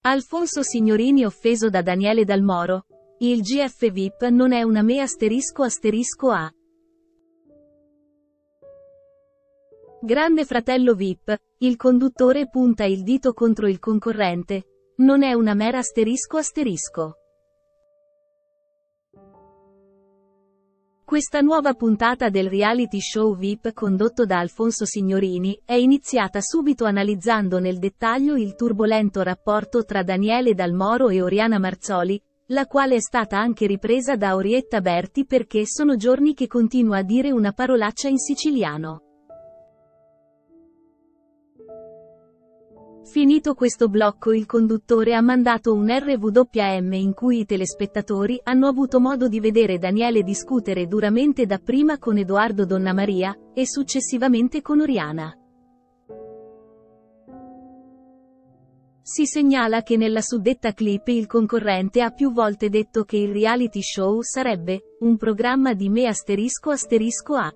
Alfonso Signorini offeso da Daniele Dal Moro. Il GF VIP non è una me ***A. Grande Fratello VIP, il conduttore punta il dito contro il concorrente. Non è una mera ****. Questa nuova puntata del reality show VIP condotto da Alfonso Signorini è iniziata subito analizzando nel dettaglio il turbolento rapporto tra Daniele Dal Moro e Oriana Marzoli, la quale è stata anche ripresa da Orietta Berti perché sono giorni che continua a dire una parolaccia in siciliano. Finito questo blocco, il conduttore ha mandato un RWM in cui i telespettatori hanno avuto modo di vedere Daniele discutere duramente dapprima con Edoardo Donnamaria, e successivamente con Oriana. Si segnala che nella suddetta clip il concorrente ha più volte detto che il reality show sarebbe un programma di me ***A.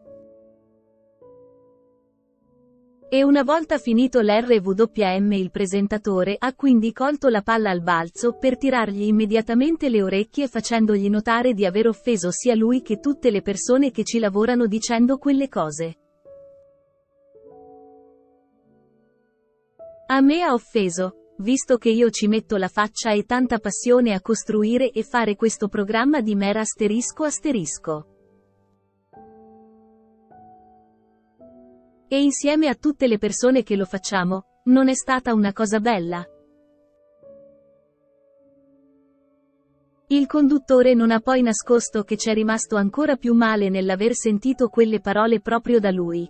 E una volta finito l'RWM il presentatore ha quindi colto la palla al balzo per tirargli immediatamente le orecchie facendogli notare di aver offeso sia lui che tutte le persone che ci lavorano dicendo quelle cose. A me ha offeso, visto che io ci metto la faccia e tanta passione a costruire e fare questo programma di mera ***A. E insieme a tutte le persone che lo facciamo, non è stata una cosa bella? Il conduttore non ha poi nascosto che c'è rimasto ancora più male nell'aver sentito quelle parole proprio da lui.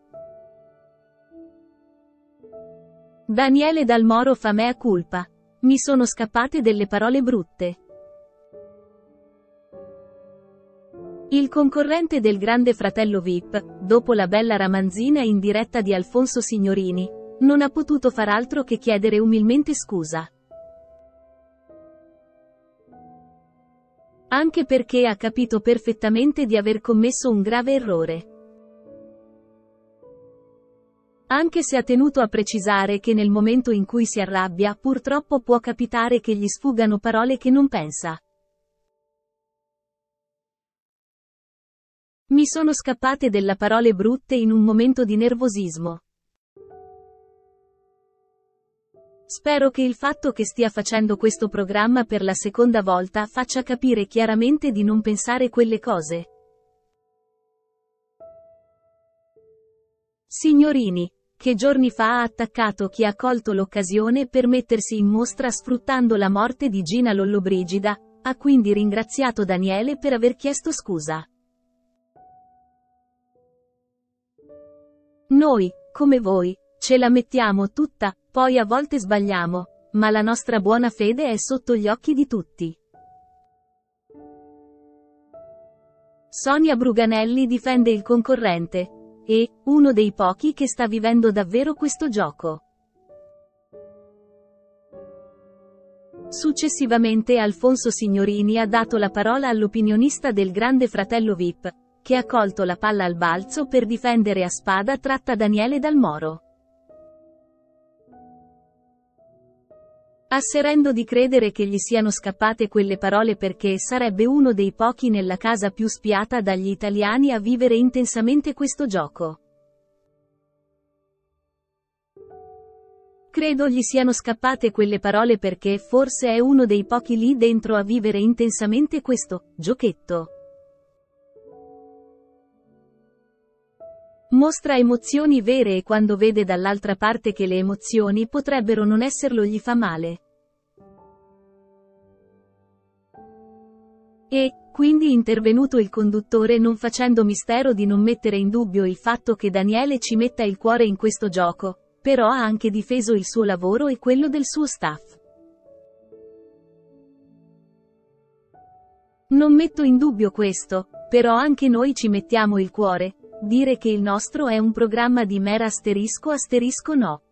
Daniele Dal Moro fa mea culpa. Mi sono scappate delle parole brutte. Il concorrente del Grande Fratello VIP, dopo la bella ramanzina in diretta di Alfonso Signorini, non ha potuto far altro che chiedere umilmente scusa. Anche perché ha capito perfettamente di aver commesso un grave errore. Anche se ha tenuto a precisare che nel momento in cui si arrabbia, purtroppo può capitare che gli sfuggano parole che non pensa. Mi sono scappate delle parole brutte in un momento di nervosismo. Spero che il fatto che stia facendo questo programma per la seconda volta faccia capire chiaramente di non pensare quelle cose. Signorini, che giorni fa ha attaccato chi ha colto l'occasione per mettersi in mostra sfruttando la morte di Gina Lollobrigida, ha quindi ringraziato Daniele per aver chiesto scusa. Noi, come voi, ce la mettiamo tutta, poi a volte sbagliamo, ma la nostra buona fede è sotto gli occhi di tutti. Sonia Bruganelli difende il concorrente. E, uno dei pochi che sta vivendo davvero questo gioco. Successivamente Alfonso Signorini ha dato la parola all'opinionista del Grande Fratello VIP, che ha colto la palla al balzo per difendere a spada tratta Daniele Dal Moro. Asserendo di credere che gli siano scappate quelle parole perché sarebbe uno dei pochi nella casa più spiata dagli italiani a vivere intensamente questo gioco. Credo gli siano scappate quelle parole perché forse è uno dei pochi lì dentro a vivere intensamente questo giochetto. Mostra emozioni vere e quando vede dall'altra parte che le emozioni potrebbero non esserlo gli fa male. E, quindi intervenuto il conduttore non facendo mistero di non mettere in dubbio il fatto che Daniele ci metta il cuore in questo gioco, però ha anche difeso il suo lavoro e quello del suo staff. Non metto in dubbio questo, però anche noi ci mettiamo il cuore. Dire che il nostro è un programma di mera ***, no.